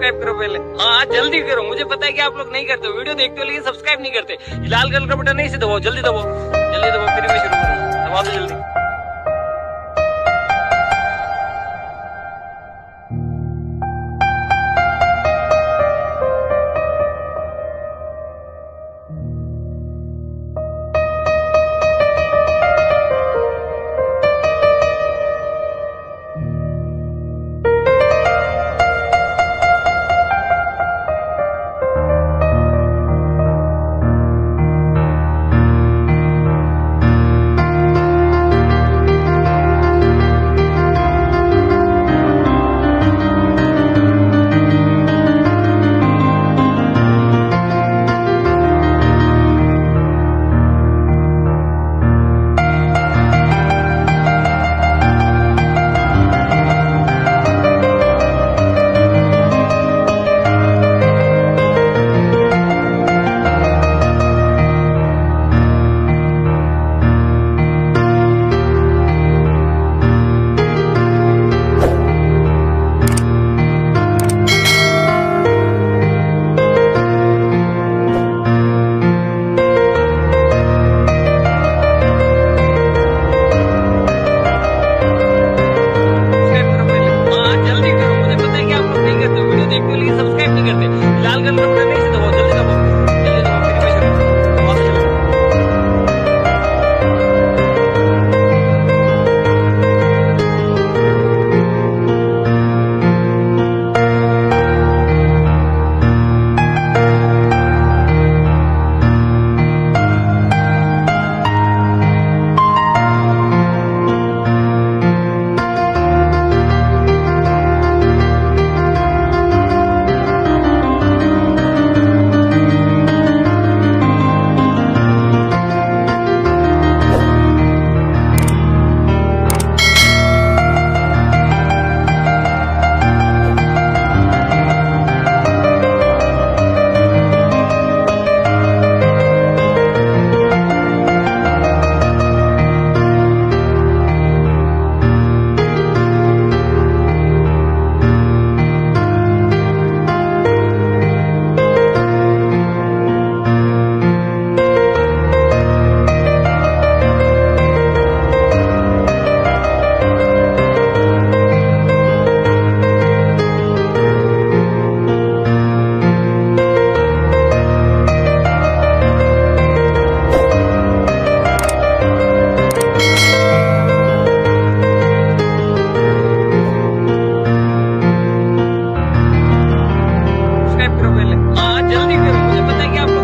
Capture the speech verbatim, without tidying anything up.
Subscribe करो पहले। हाँ जल्दी करो, मुझे पता है कि आप लोग नहीं करते, वीडियो देखते हो लेकिन सब्सक्राइब नहीं करते। लाल कलर का बटन नहीं से दबाओ, जल्दी दबाओ, जल्दी दबाओ, फिर मैं शुरू करूँ, दबा दो जल्दी। हाँ जल्दी करो, मुझे पता है कि आप